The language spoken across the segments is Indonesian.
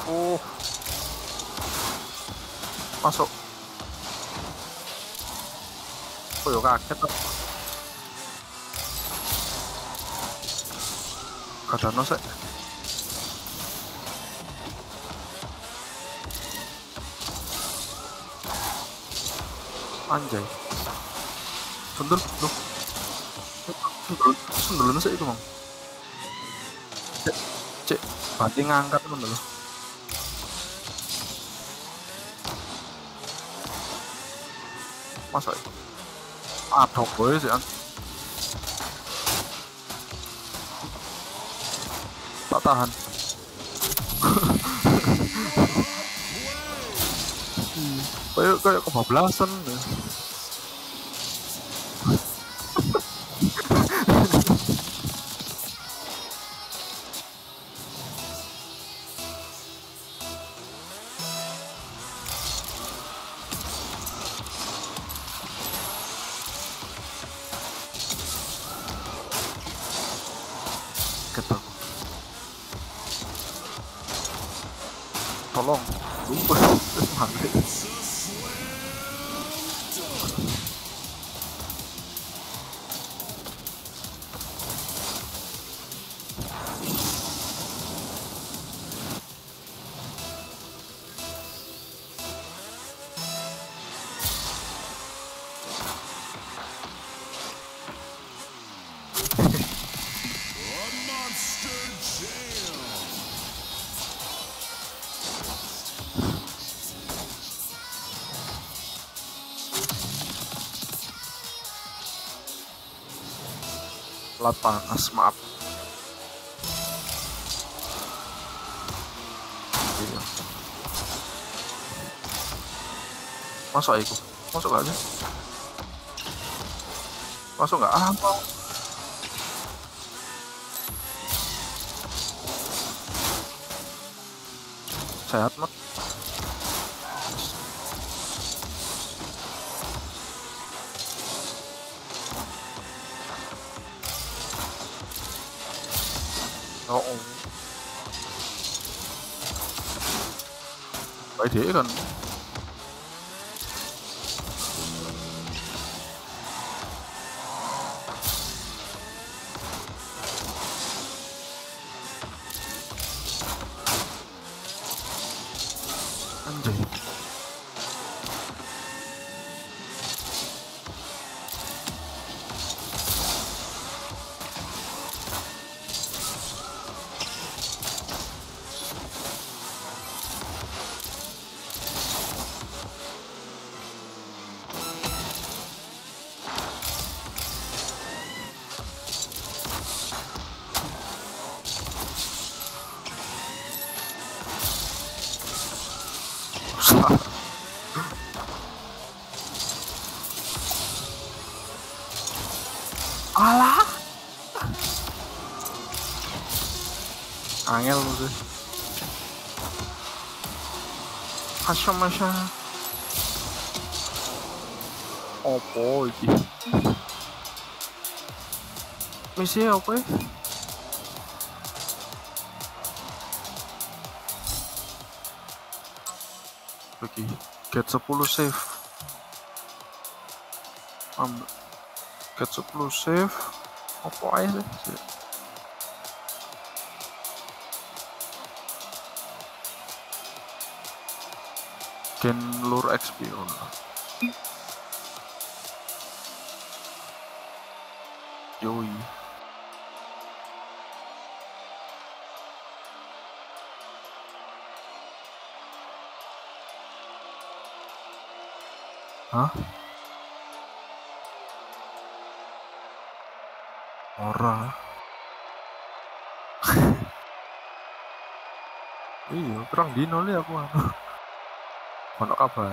Oh, masuk. Oh, yo kaget tuh. Kadano sih. Anjay. Sundel loh. Sundel sih itu, Bang. Cek, banding ngangkat temen loh. Masa itu? Aduh, boy sih kan. Tak tahan. Kayak kebablasan ya. Gitu. Tolong. Mati. Pelat panas, maaf. Iya. Masuk aku. Masuk aja. Masuk nggak? Ah, mau. Sehat, Mat. Oh, baik dia kan. Anjay. Alah. Angel tuh. Masya. Opo iki? Misi apa ya? Oke, get 10 save. Get 10 save. Apa aja sih? Gen lure XP yoi. Hah? Ora. Iya, kurang dino li aku anu. Ono kabar.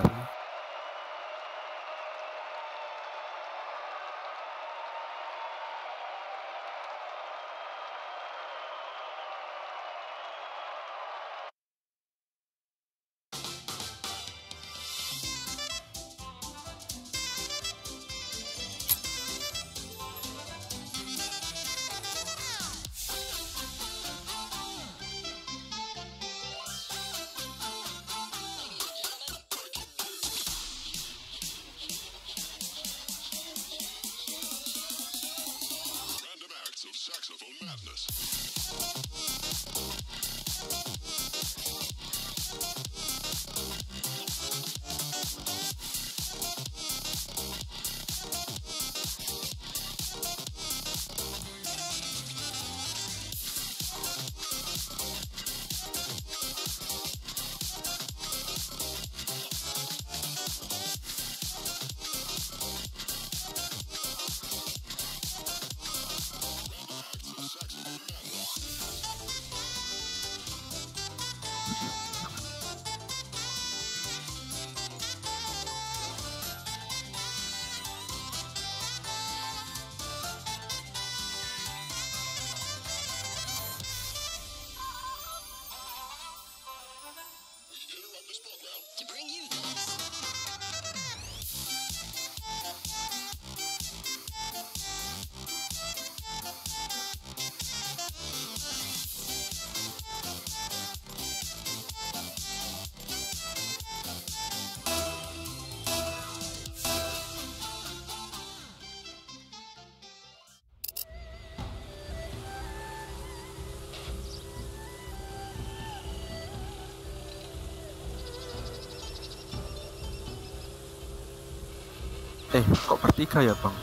Kok bertiga ya bang?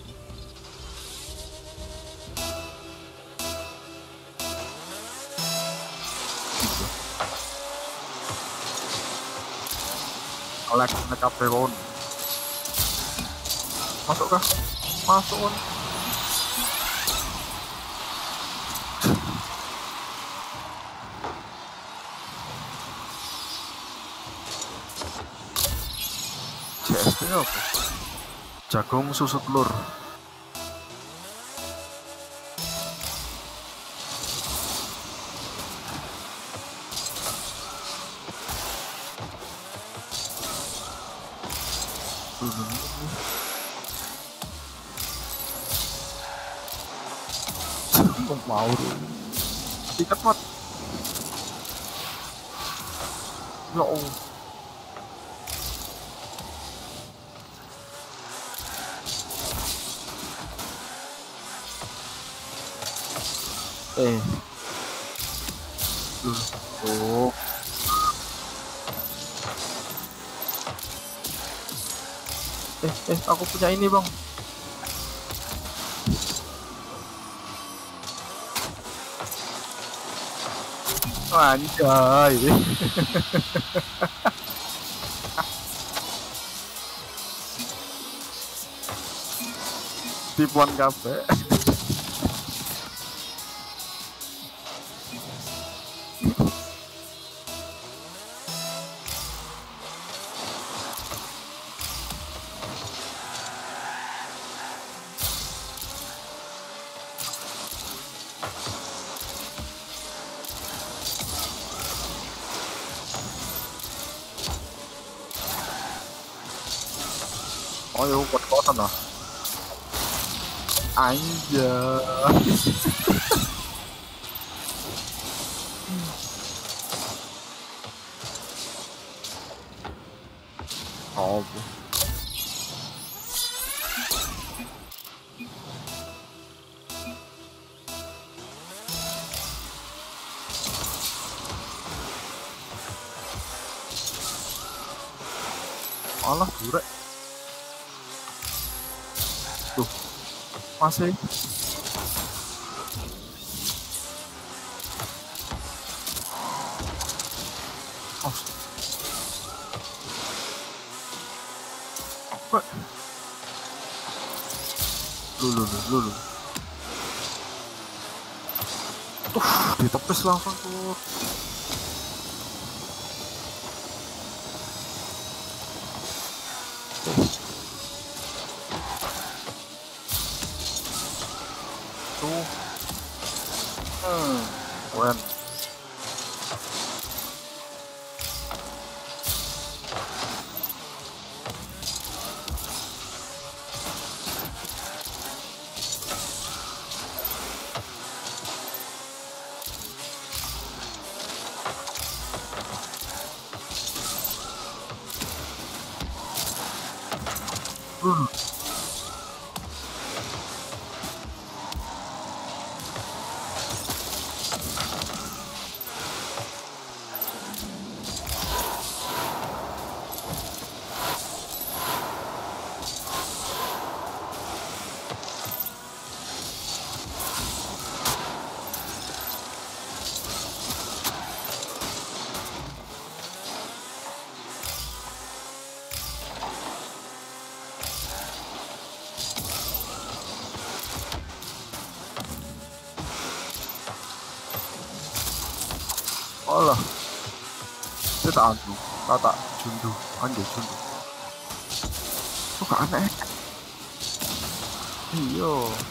Gitu. Alex Capricorn. Masuk kah? Masuk kan? CST apa? Jagung susu telur. Mau tiket mat. Ya Allah. Oh. Aku punya ini bang. Anjay. Tipuan kafe. Oh yo, kuat-kuatan lah. Anjay. Oh. Alah, durek. Tuh, masih. Oh. Kok? Lulu. Ditepis langsung tuh. Keren. Allah. Kita anu, kata jundu, anjay jundu. Kok gak aneh? Iya.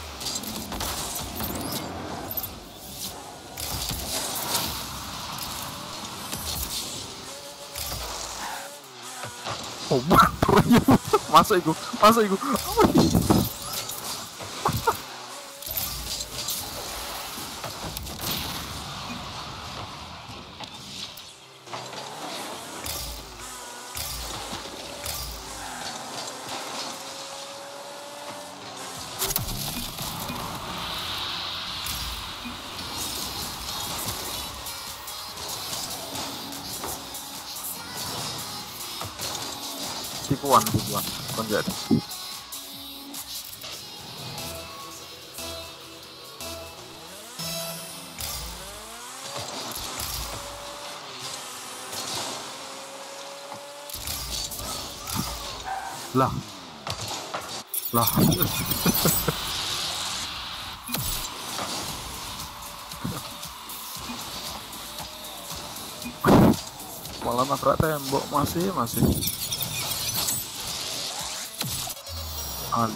Oh, masuk iku. Tipuan, konjak. Lah, lah. Malah nabrak tembok masih. An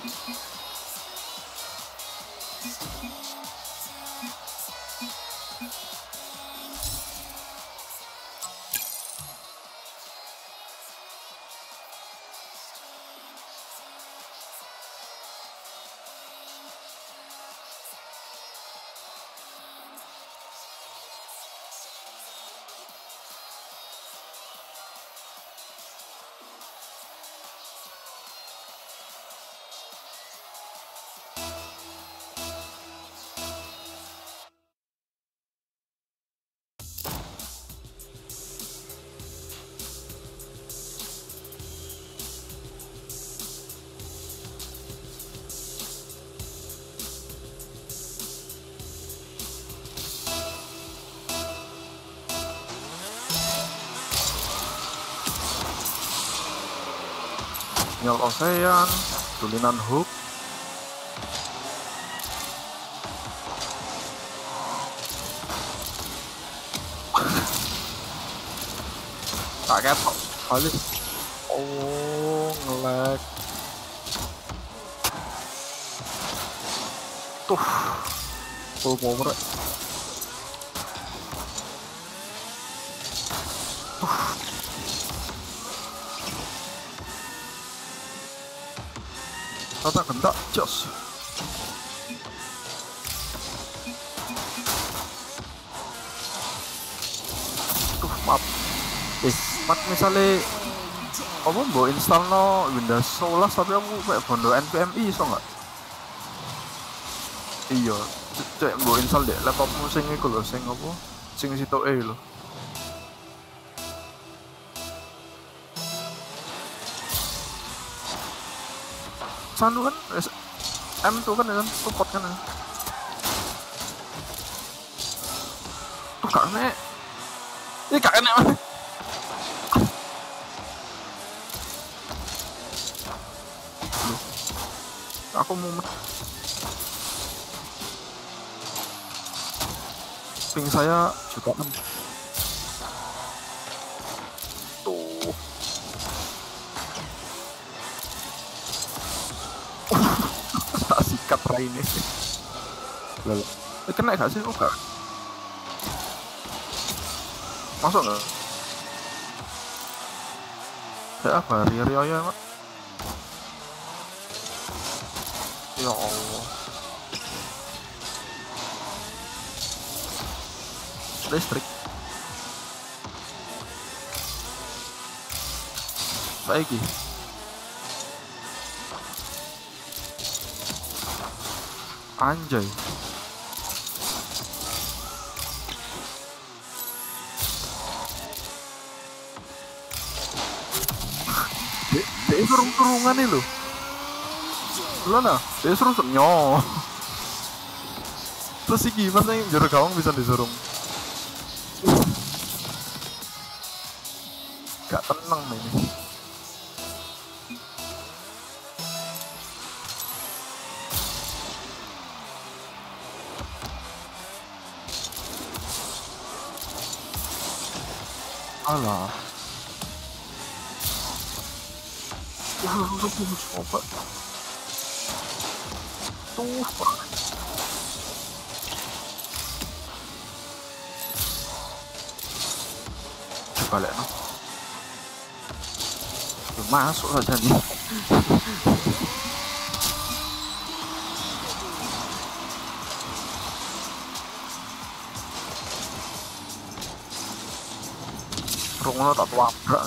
nyol osean, tulinan hook. Tak ketok balik. Oh, ngelag. Tuh, full power. Tata gendak, jos. Tuh, maaf. Mat misalnya apa mau install no Windows 11 tapi aku kayak bondo NVMe so nggak? Iya, cek mau install deh laptopmu sing iku lho, sing apa? Sing sitoke lho. Sanu kan M tuh kan ya kan support kan ya. Tuh gak enek. Ini gak enek mana? Aku mau ping saya juga kan tuh. Tak sikat ini lalu kena gak sih? Oh gak masuk gak? Kayak apa? Rio ya mak? Ya Allah, listrik lagi anjay. Dia turun-turungan nih lo nah, dia suruh nyo. Terus sih gimana yang jarak gawang bisa disurung? Gak tenang ini. Alah. Coba. Tuh, balik no. Masuk saja nih. Rungono tak tabrak.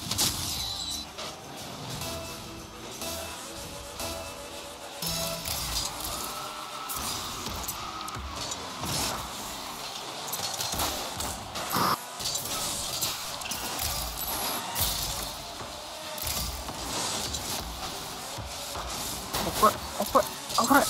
Apa?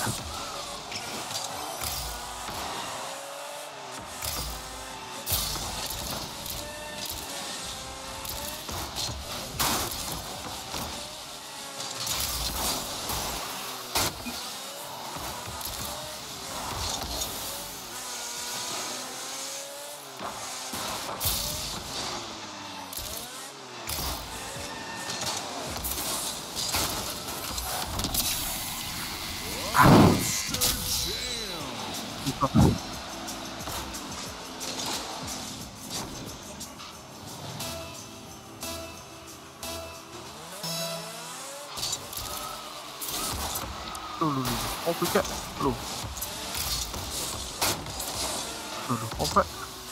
Lu, oh pikir lu, oke,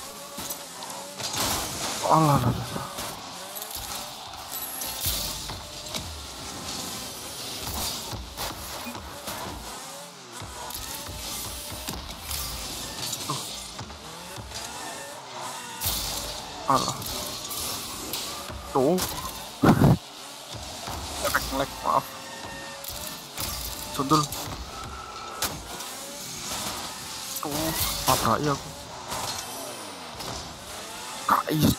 alah, lah. Alah, tuh, efek lag, maaf, sundul, tuh, apa ya aku, kais,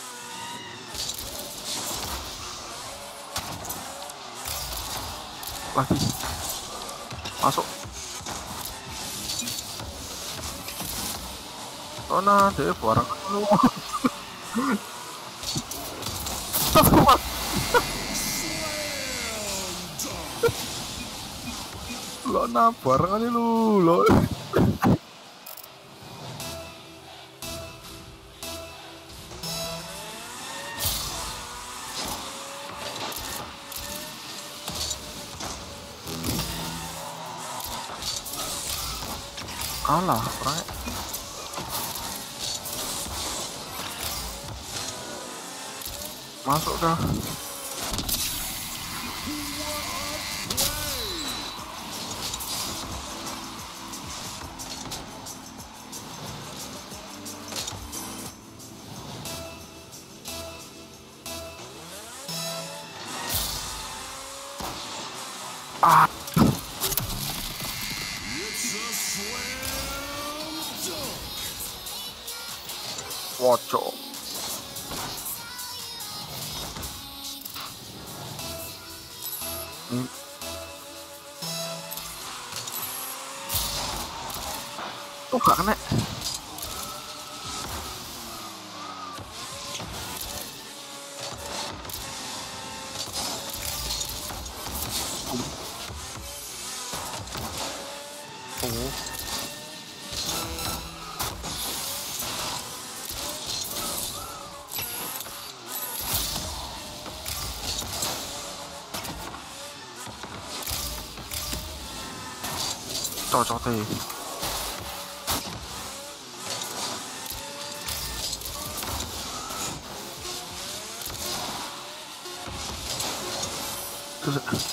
lagi, masuk, oh nah, deh, barang lu, lo nah, barang aja lu, lo, kalah, orangnya, masuk dah. Ah, wocok. Ini tuh gak kena. Oh, cocok deh. Terus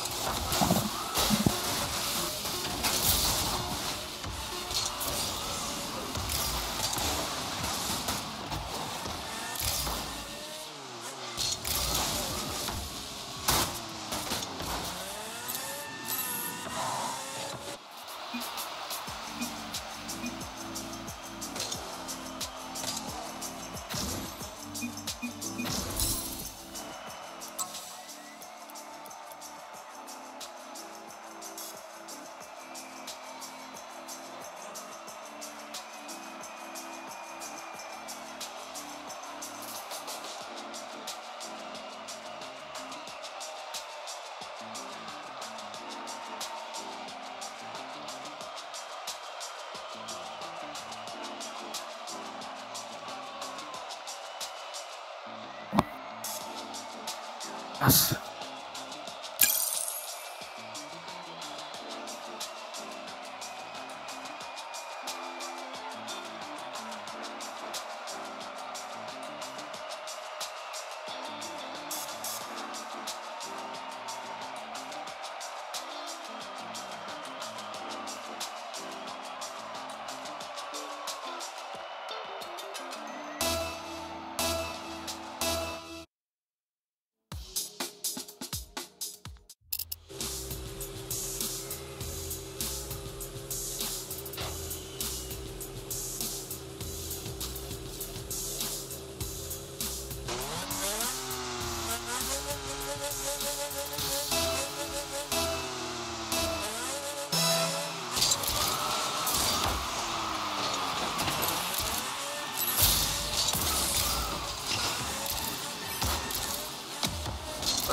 as.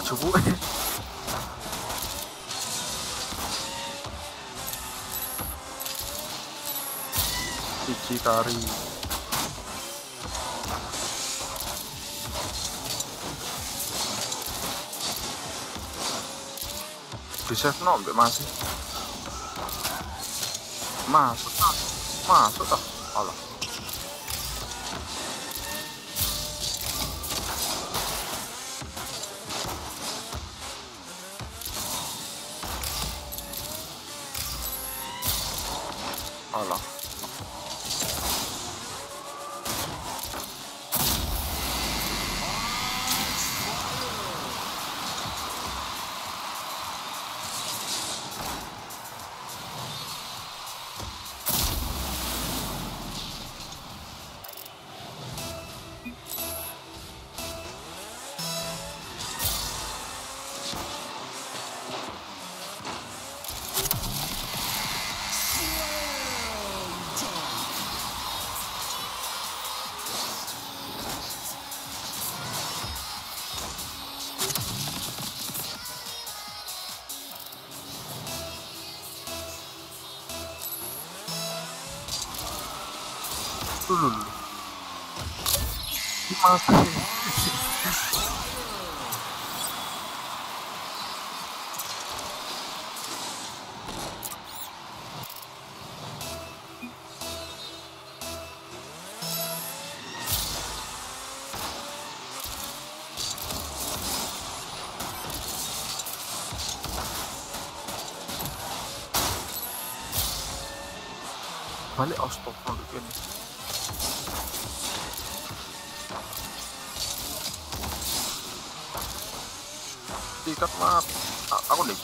cupu biji kari di save no mbak masih masuk ah alah alah dulu masih balik astagfirullah ini ikat mati aku nih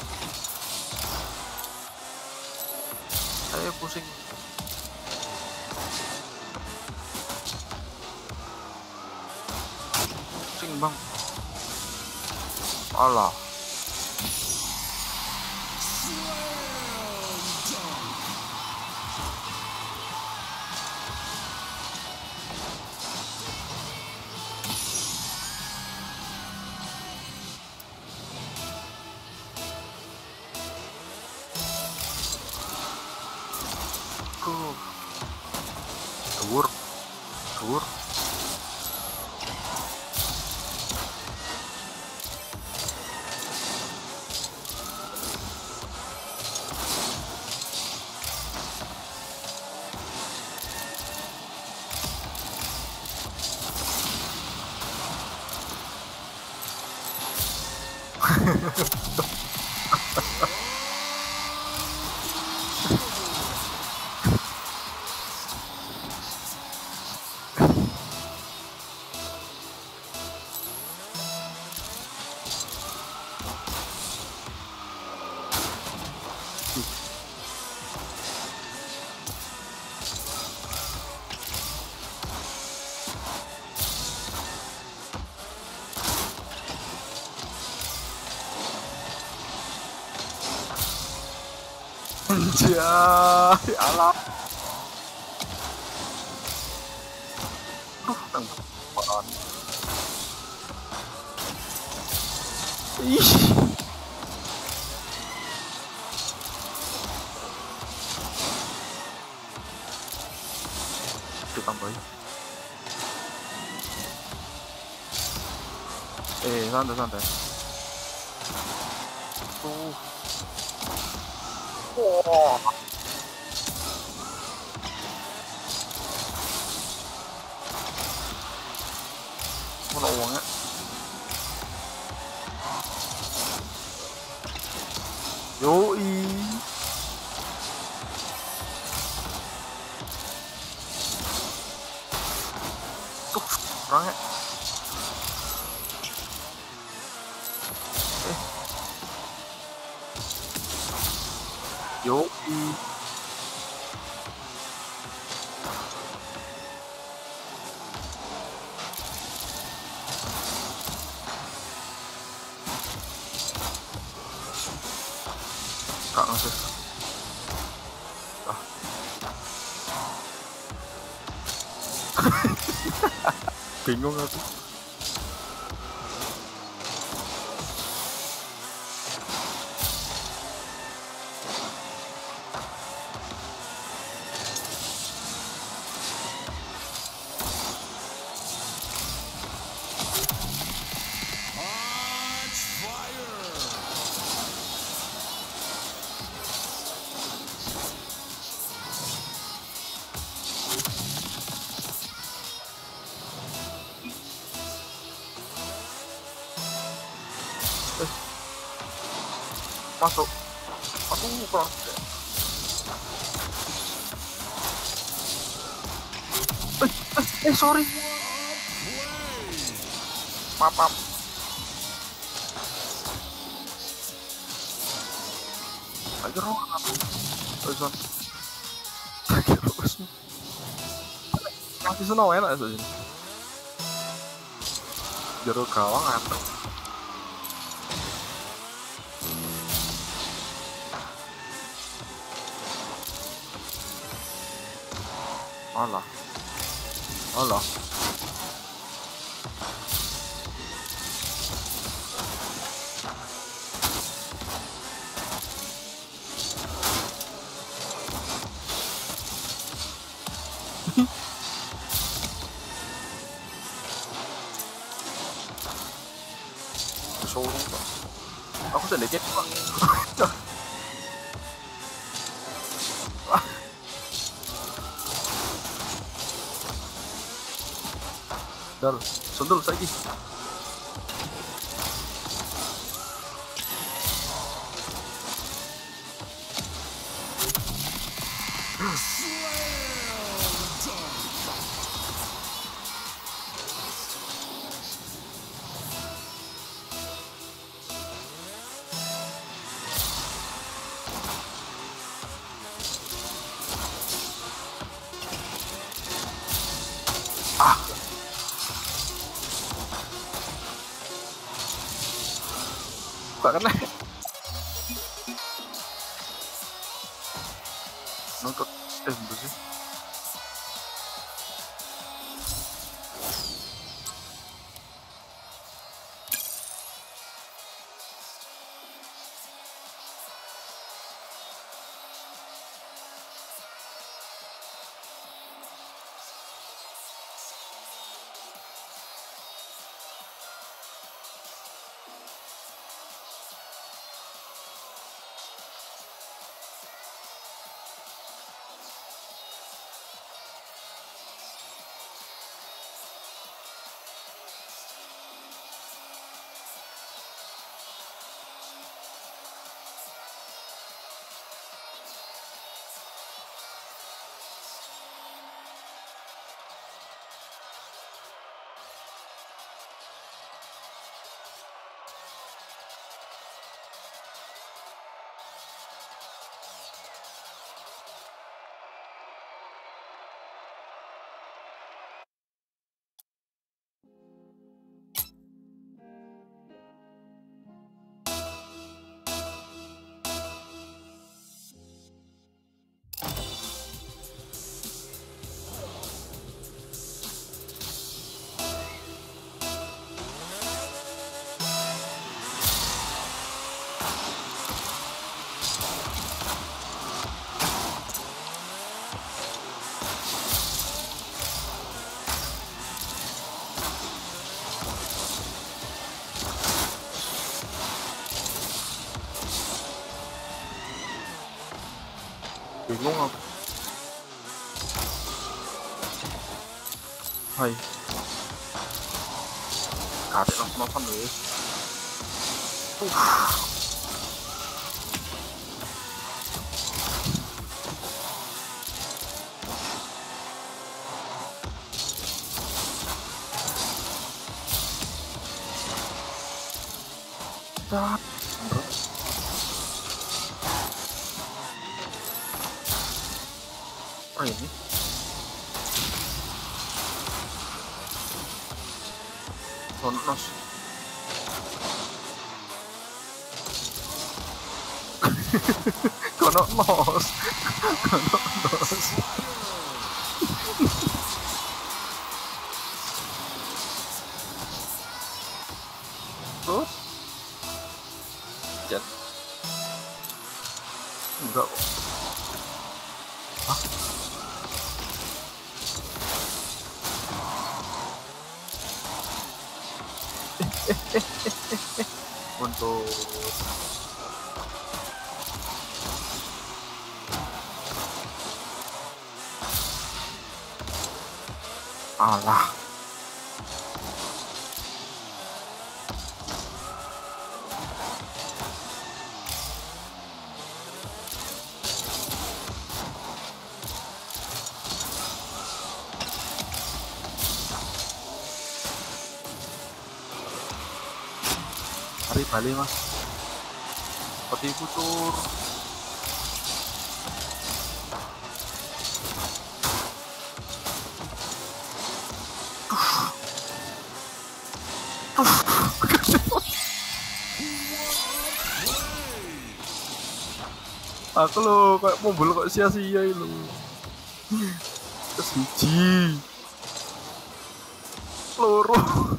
saya pusing bang alah dur anjay alah tembakan ih ditambahin santai oh mana uangnya yoi tuh orangnya yoi kak ngasih bingung aku masuk. Aduh, kurang. Sorry. Maaf. Ayo roh. Ozon. Masih seneng enak ya sini. Jero gawang anteng. Alah. Solo. Aku sudah dikit, Pak. Dal, sundul saiki. Gak kena. Nonton itu sih. Bingung aku. Hai. Kate langsung nonton deh. Ini Sonos. Kono nos. Tuh. Jet. Enggak kok. Untuk alah Bali mas. Peti kucur. Aku lo kayak mobil kok sia-sia itu. Kesiji. Loro.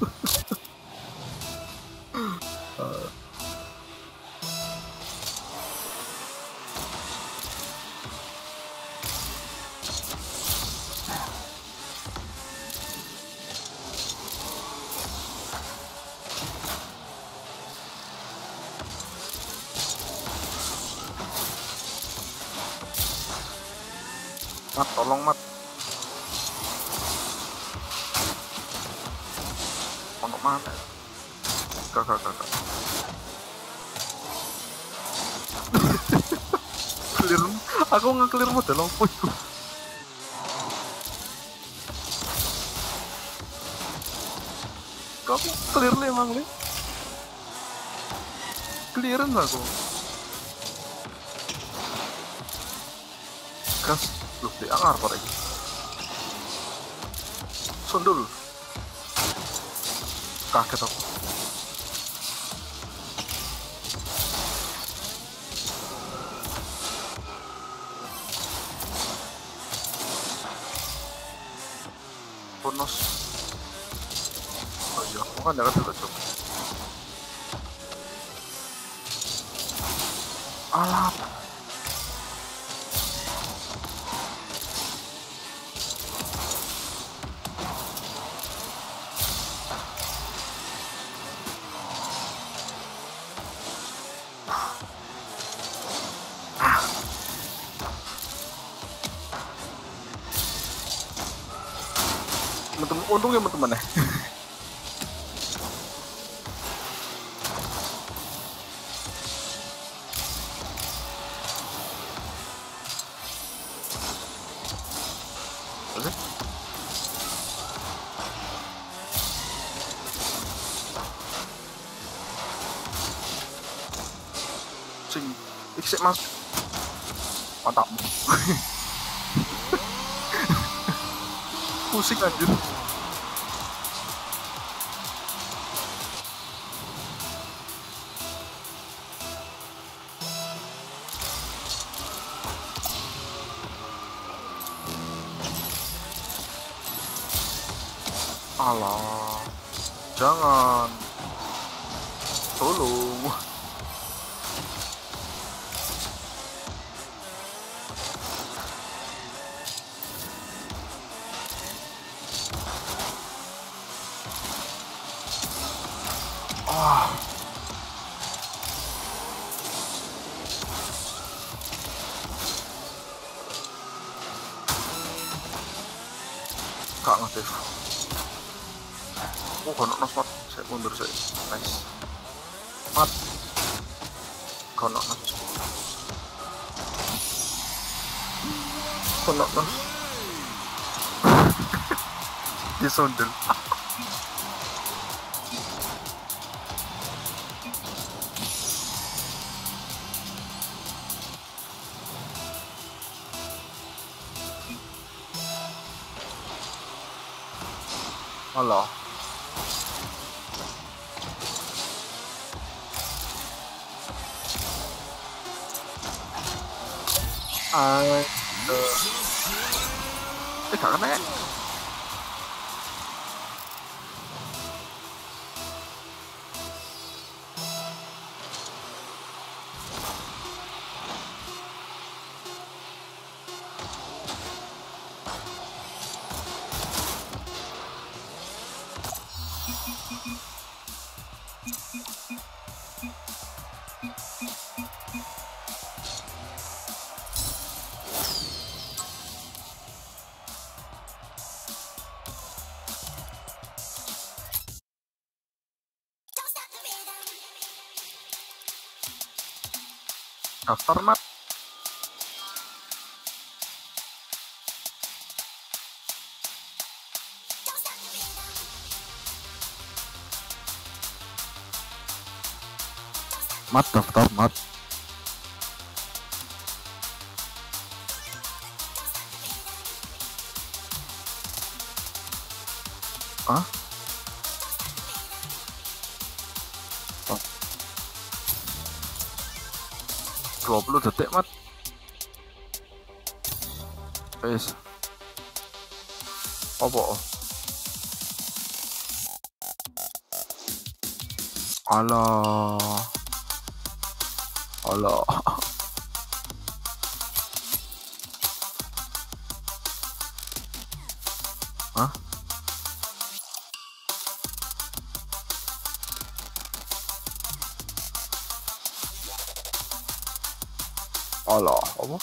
Mat, tolong mat. Untuk mana? Kakak. Clear. Aku nge-clear model apa itu? Kok aku clear nih emang nih? Clearance aku. Gas. Loh, dia ngarep lagi. Sundul. Kaget aku. Bonus. Oh iya, aku kan jangan juga coba. Alat. Untung ya teman-teman ya. Sing, iksik mas. Mantap. Pusing anjir. Alah, jangan. Tolong. Ah. Kak ngetif. Oh, kono mat. Saya mundur saya. Nice. Mat. Kono nos. Kono nos. Disundul. Alah. Gak kena ya? Daftar mat. Mat daftar mat. Hah? Oh, 20 detik mat. Wis. Apa? Alah. Alah. Hah? Alah, apa?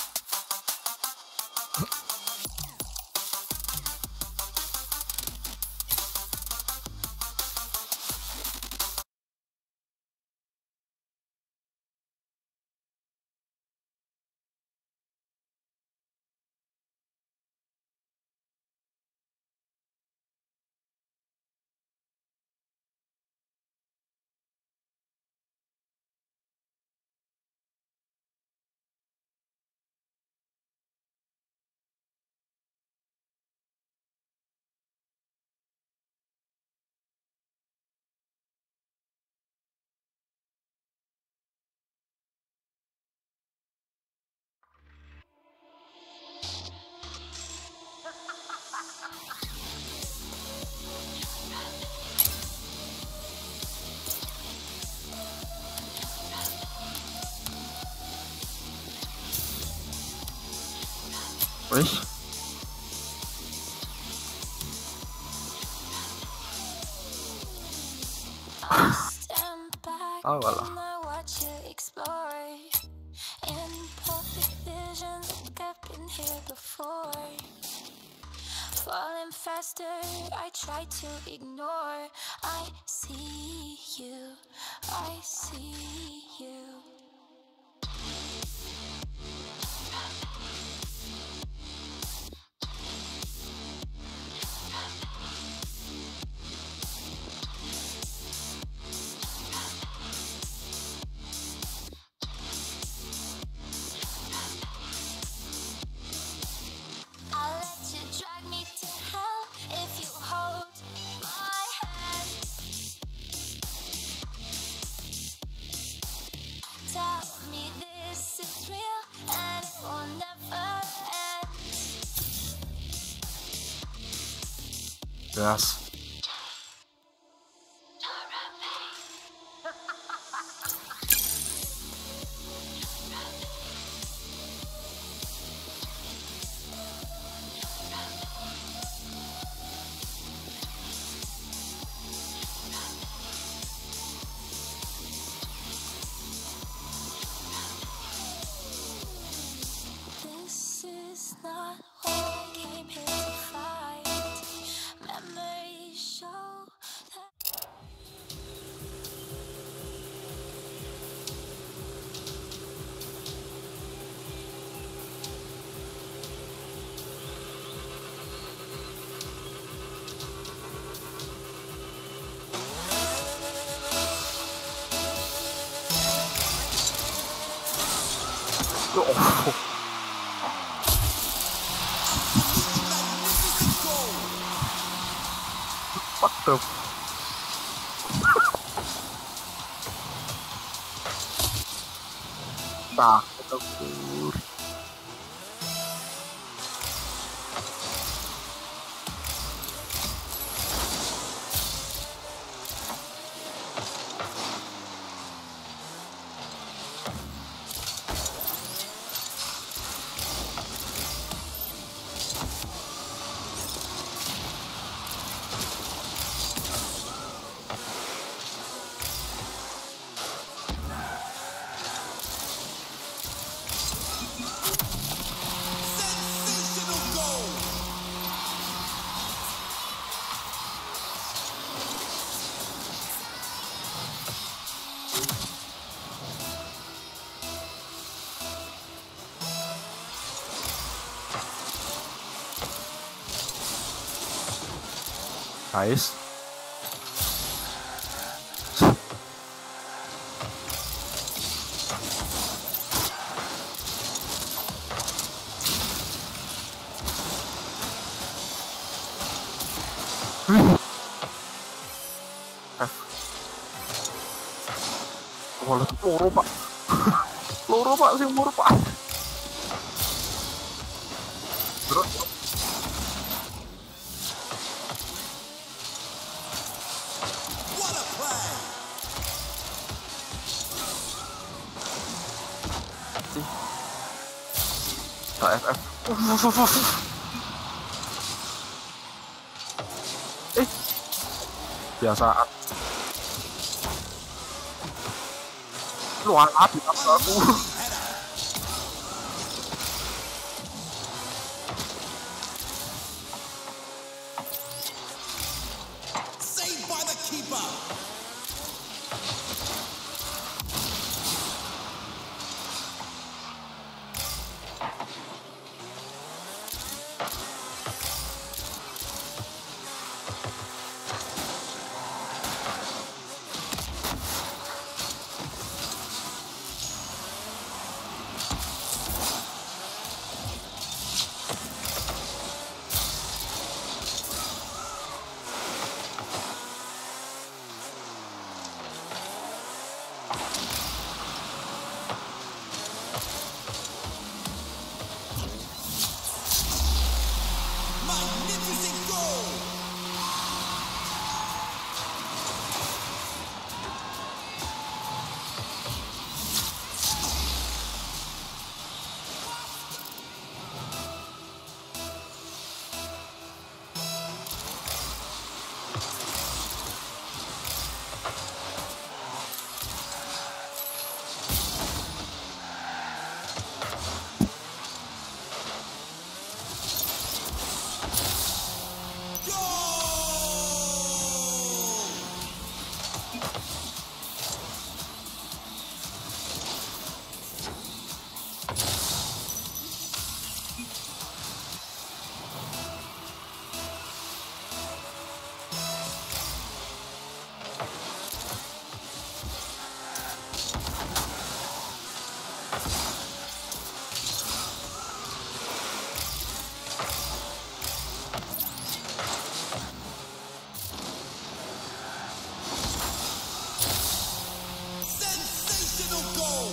Wis. Oh, alah. Falling faster, I try to ignore. I see you, I see you. I'll let you drag me to hell if you hold my hand. Tell me this is real and it will never end. Gas. This is not what I came here to fight. Memories show that. Oh. What the? Nah, kabur. Guys. FF. Wala loro pak. Loro pak sing muru pak. Terus FF. Biasaan. Lu alat di aku. Saved by the keeper. Magnificent goal. Sensational goal.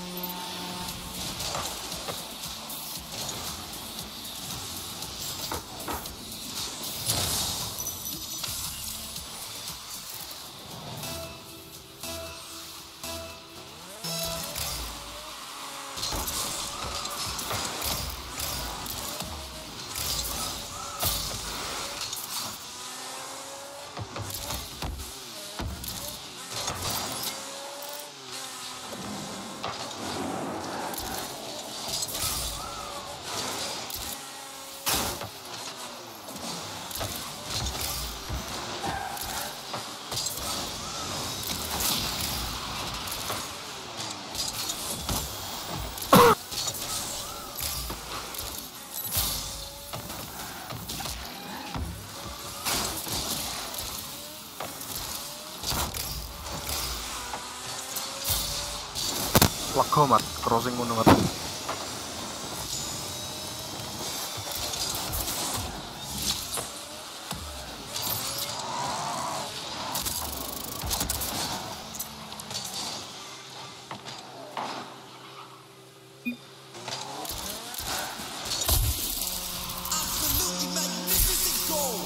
Lega mat crossing ngono mat. Absolutely magnificent goal.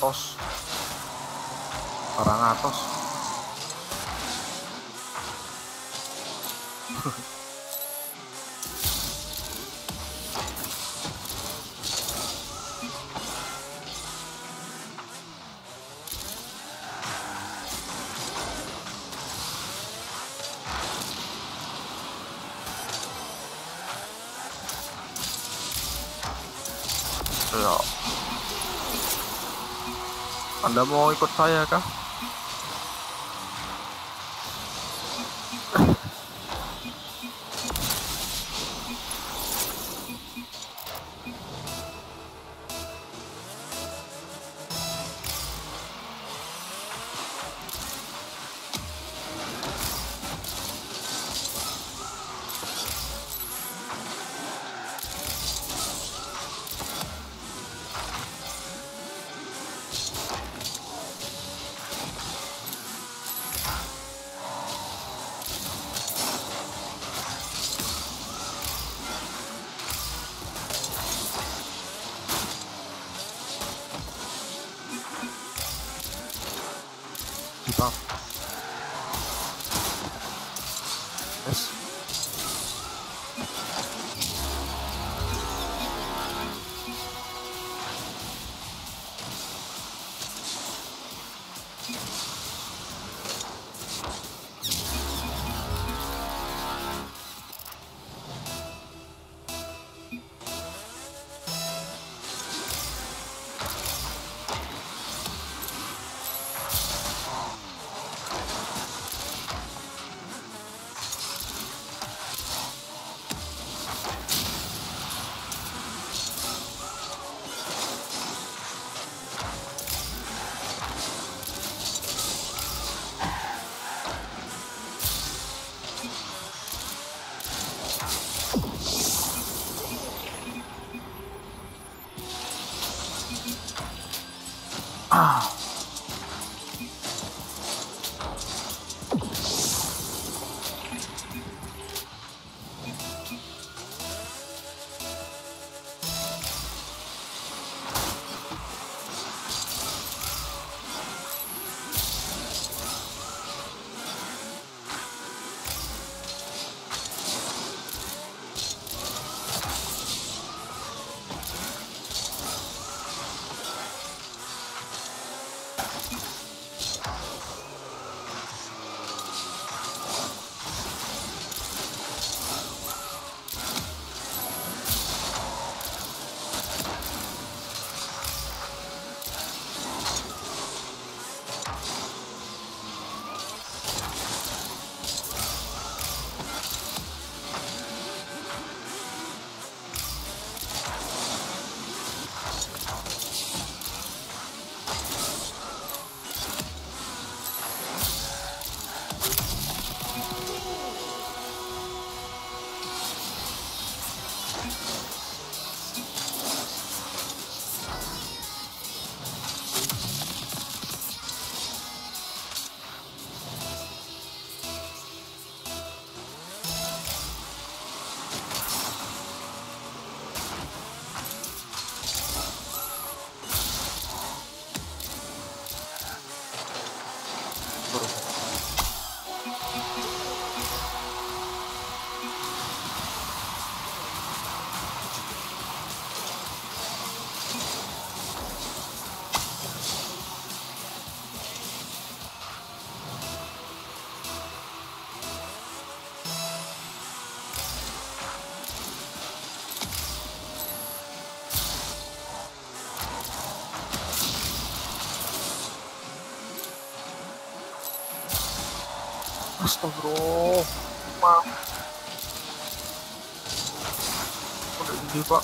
atos. Barang atos. Ya. Anda mau ikut saya kah? Kita. Yes. Astagfirullah. Maaf. Udah ini pak.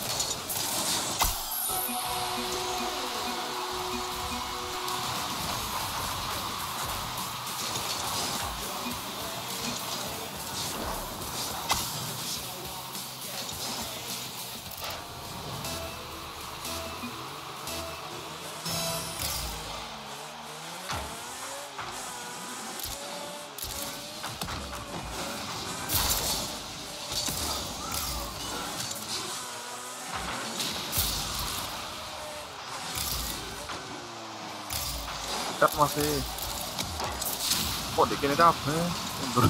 dekat masih kok dikini kabeh mundur.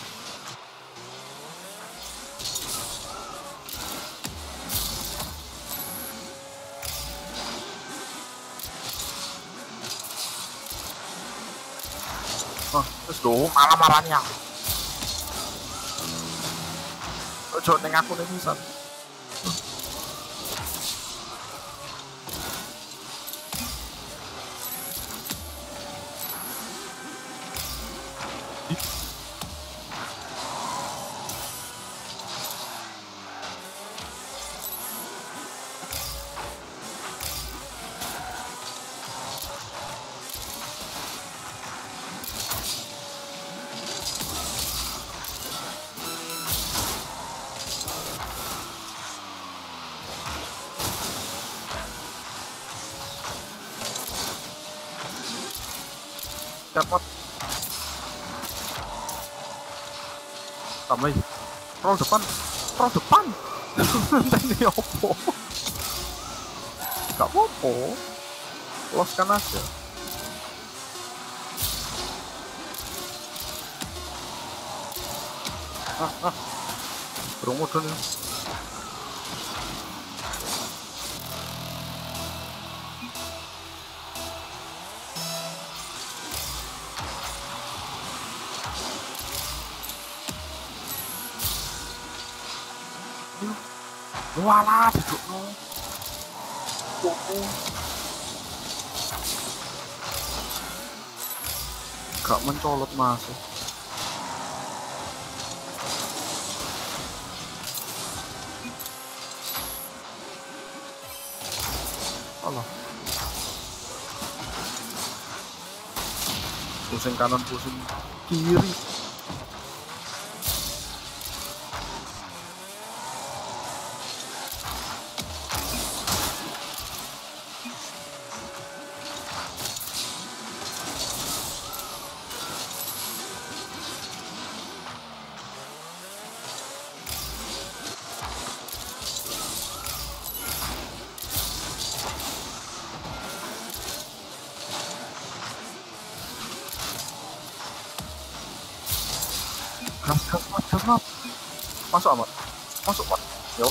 Terus dong malah marahnya ojo ning aku nih bisa. Dapat tambah roll depan ini opo gak apa-apa loskan aja. Burung mudun ya. Walah duduk no gak mencolot masuk. Allah pusing kanan pusing kiri. Gas, masuk amat, masuk pak, yo.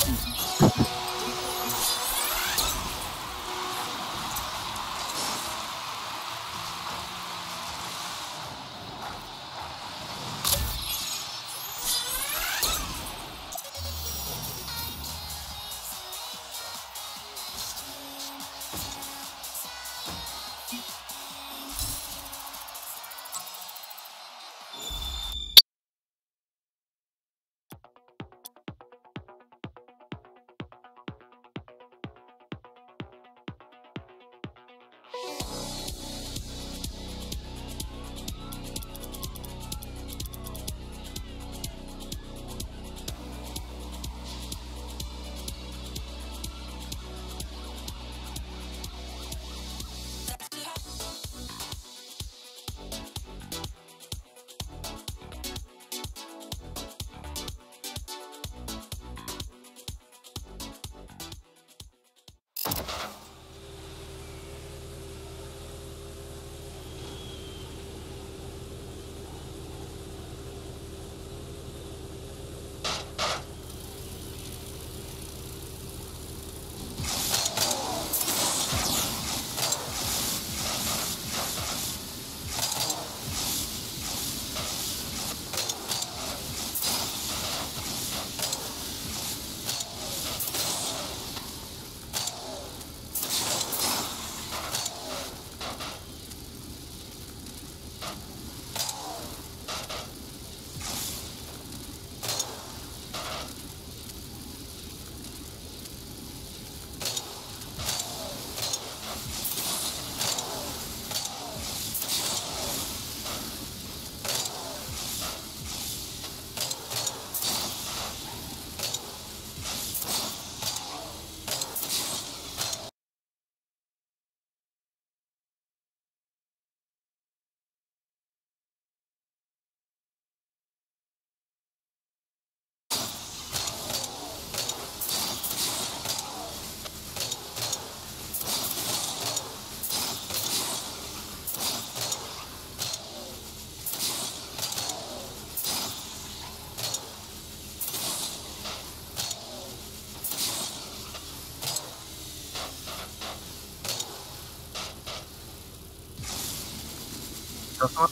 Jasmat.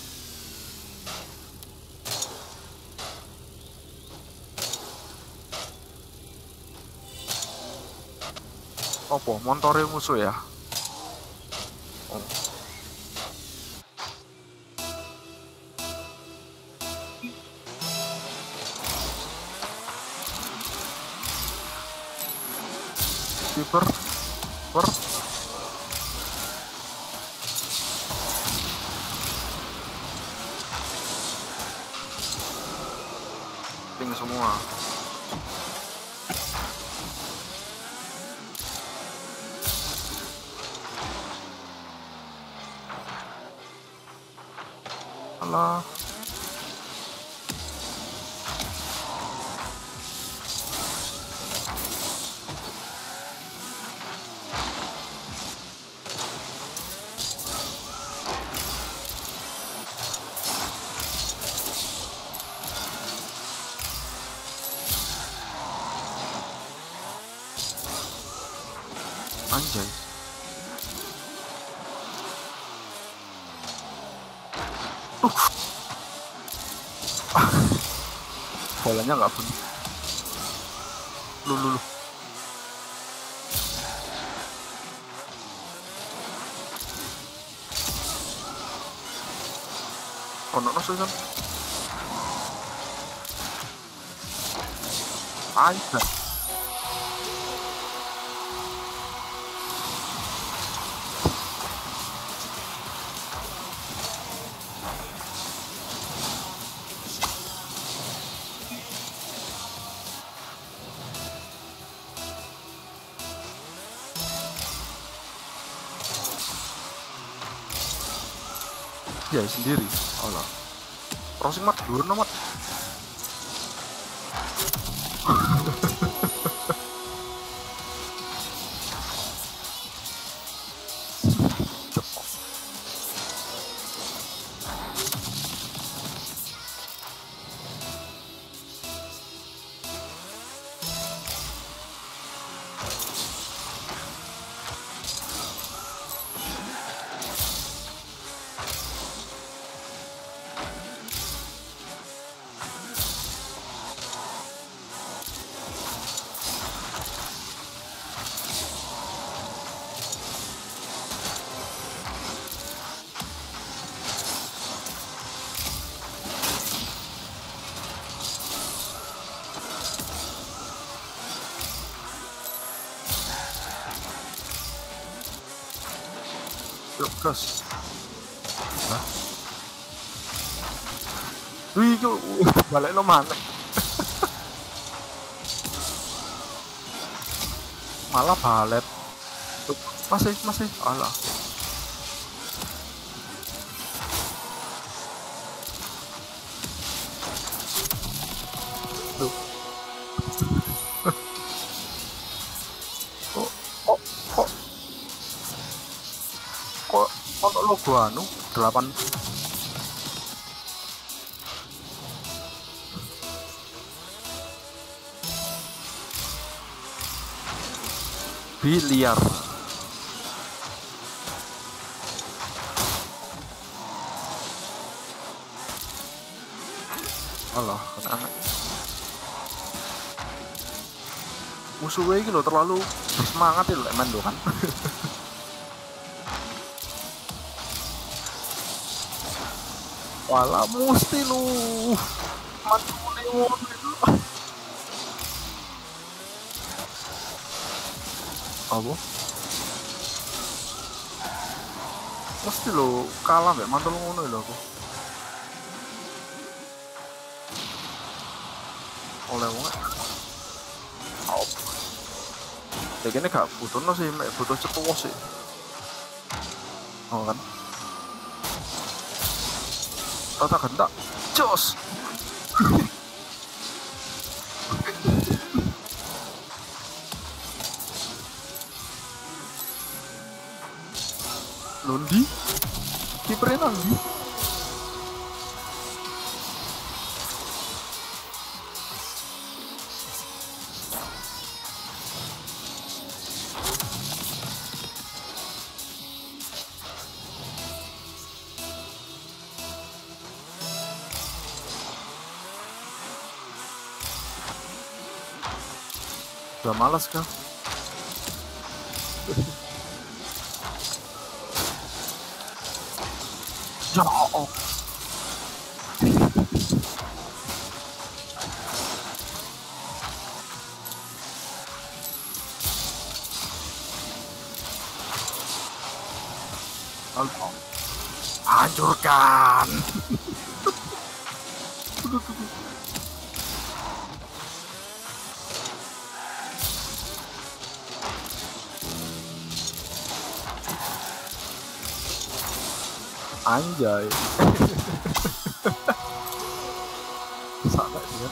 Apa montore musuh ya? Oh. Kiper per ping semua. Alah. Anjay. Bolanya nggak bener. Lu. Ono sih kan? Aja. Ya sendiri. Allah. Crossing mat dulu mat. Yuk gas. Hah? Wih yuk balik lo mana? Malah balet. Tuh, masih alah. Tuh. Kok logo anu 8 biliar. Alah, anak musuhnya ini loh terlalu bersemangat ya main lo kan. Walah mesti lu mati apa? Mesti lo kalah mbak mantul ngono lho aku. Oleh wong. Oh. Ya kene gak butuh sih, mek butuh cetuwo sih. Oh kan. Tata gentak. Jos. Londi? Kipernya nanti? Udah malas kan? Ya Allah. Hancurkan. Anjay. Sama dia.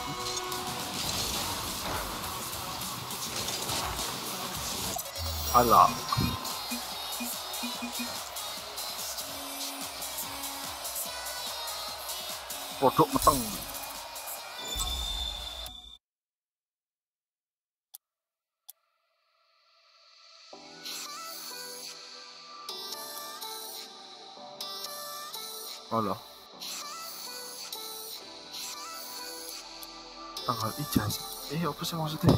Alah. Produk meteng. Alah. Tanggal ijazah. Apa sih maksudnya?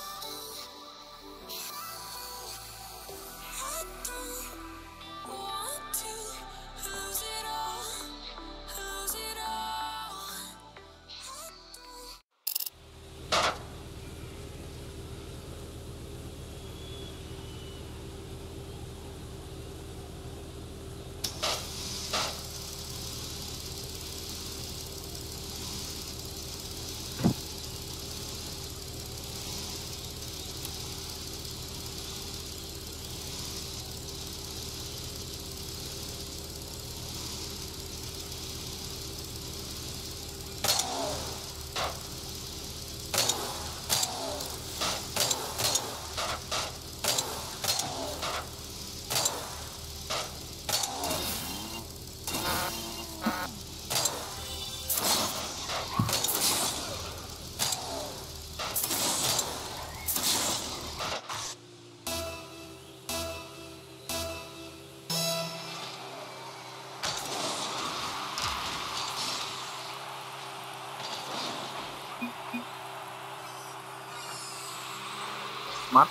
Mat.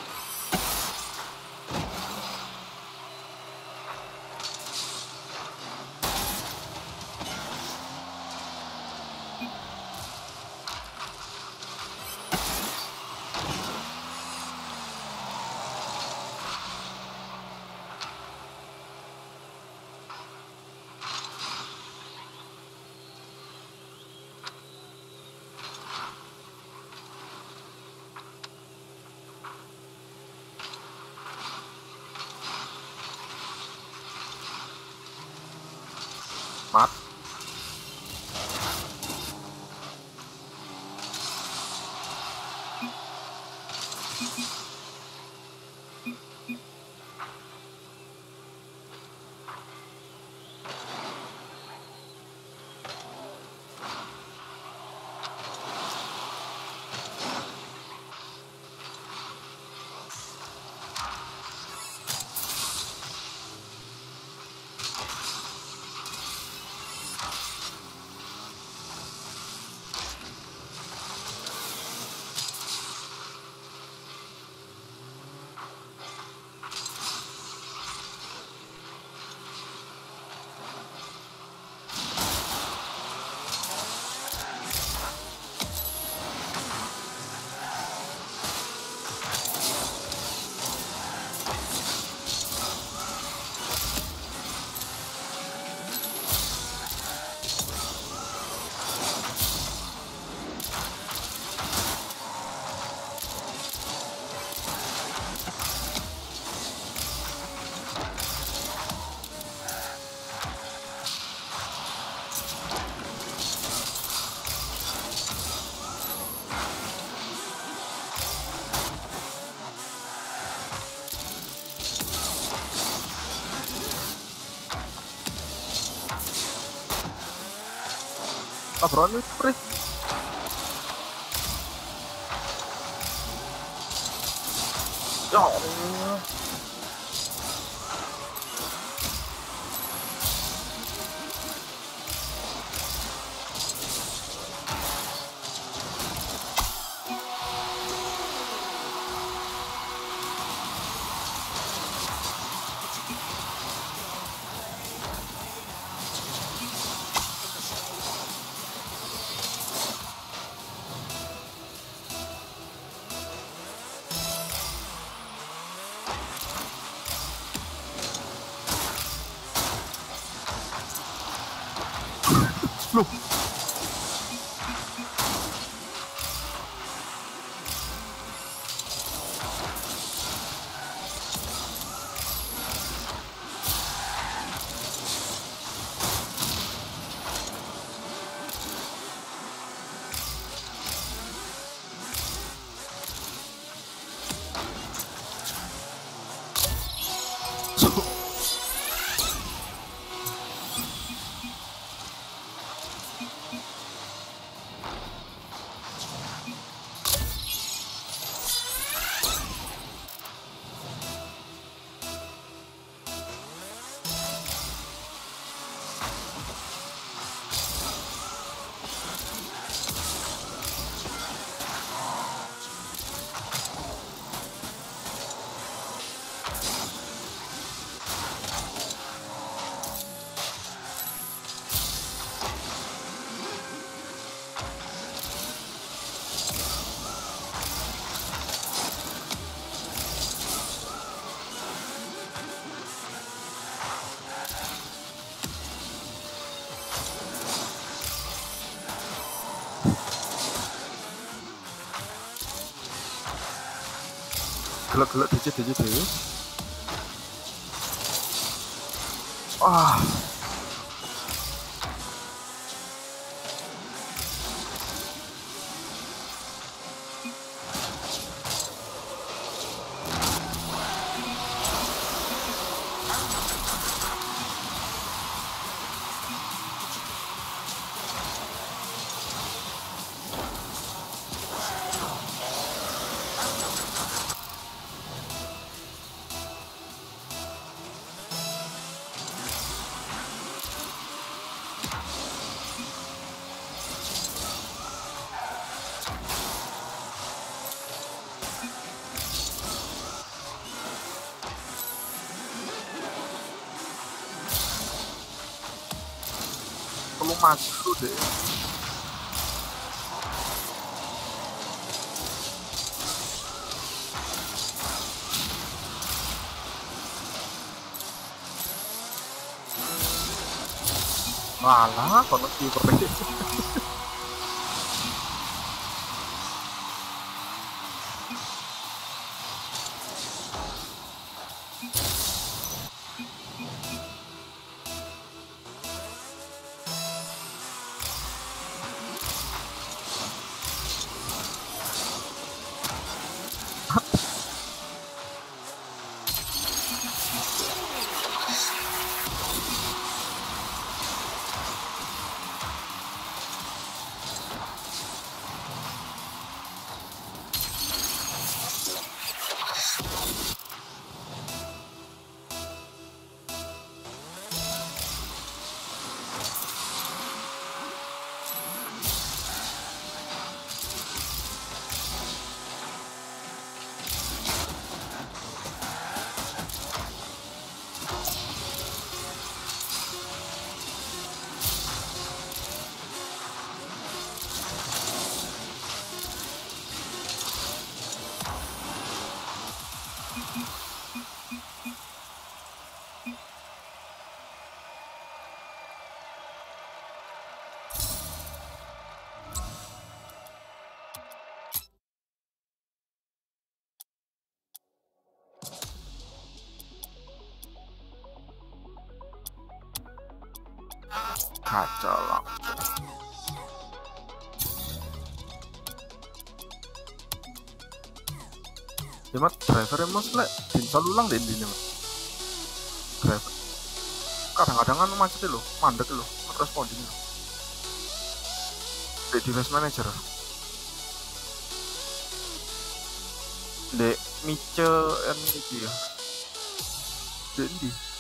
Mat. Tabrakan itu, Pre. Ya Allah. Loh, gelek-gelek dikit deh. Ah, perlu maju deh. Malah kono kiper. Kacau lah. Ya mat driver mas lek bisa ulang deh ini mas. Driver kadang-kadang kan macet lo, mandek lo, responding lo. Di device manager, di Mice and itu ya, di